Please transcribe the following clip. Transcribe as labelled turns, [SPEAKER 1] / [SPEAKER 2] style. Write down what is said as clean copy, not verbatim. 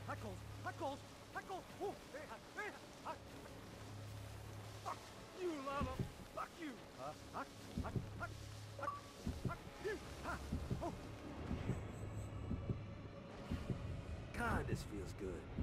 [SPEAKER 1] Hackles! Hackles! Hackles! Oh, hey, fuck you, Lava! Fuck you! Huck, huck, huck, huck, huck, you! Ha! Oh!
[SPEAKER 2] God, this feels good.